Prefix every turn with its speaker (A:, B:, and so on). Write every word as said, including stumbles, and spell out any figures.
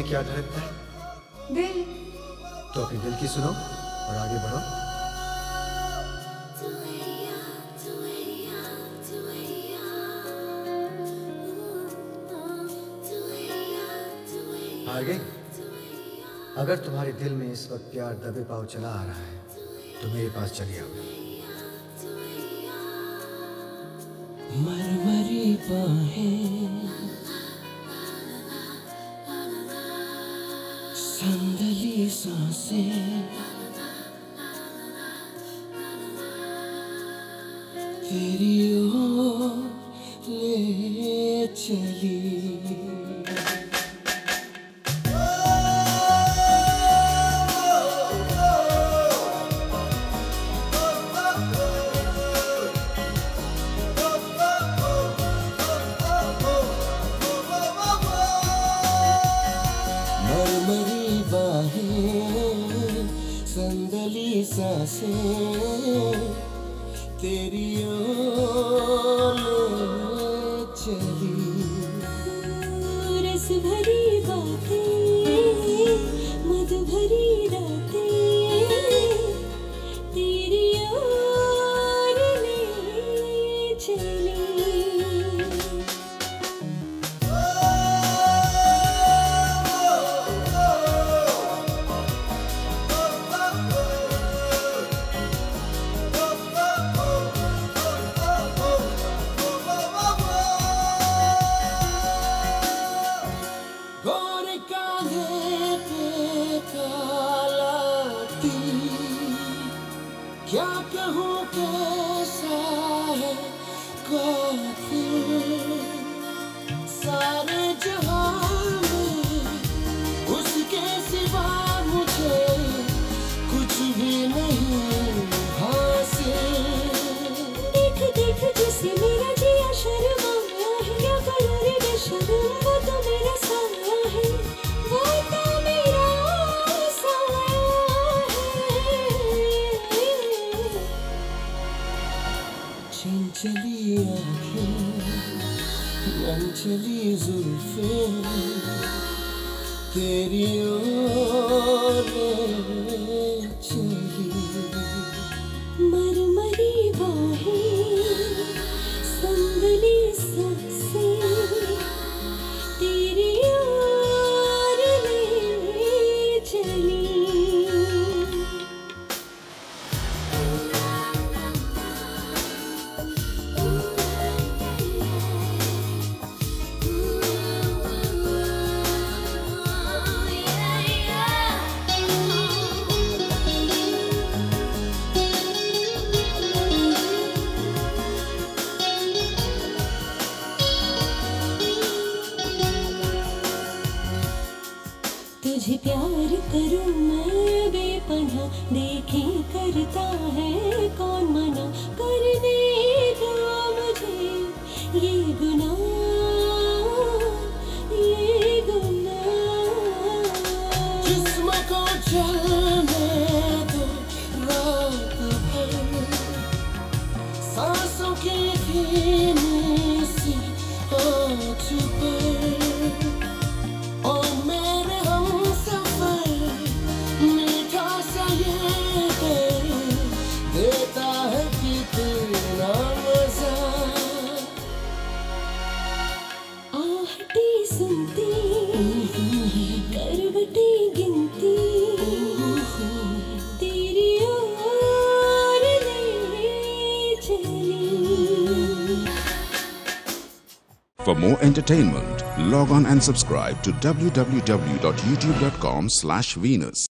A: में क्या धड़कता है?
B: दिल।
A: तो अपने दिल की सुनो और आगे बढ़ो। हार गई? अगर तुम्हारे दिल में इस वक्त प्यार दबे पाव चला आ रहा है तो मेरे पास चली आओ।
C: मरमरी बाहें, संदली सांसें, तेरी ओर ले चली। मरमरी बाहें, संदली सांसें, तेरी ओर ले चली।
D: रस भरी बातें, मधु भरी रातें, तेरी ओर ले चली।
C: गोरे कांधे पे काला तिल, क्या कहूँ कैसा है कातिल। सारे जहां में उसके सिवा मुझे कुछ भी नहीं हासिल।
D: देख देख जिसे मेरा जिया शर्माया है, क्या करूं रे बेशर्म, वो तो मेरा साया है, वो तो मेरा साया है।
C: चंचली आँखें, चंचली जुल्फें, तेरी ओर ले चली।
D: मरमरी बाहें, संदली सांसें, तेरी ओर ले चली। तुझे प्यार करूं मैं बेपनाह, देखें करता है कौन मना, कर दे तो मुझे ये गुनाह, ये गुनाह।
C: जिस्म को चलने दो रात भर, सांसों की धीमी सी आँच पर। ओ मेरे हमसफर, मीठा सा ये दिल देता है कितना मजा।
D: आहटी सुनती, करवटी गिनती, तेरी ओर ले चली।
E: For more entertainment, log on and subscribe to w w w dot youtube dot com slash Venus.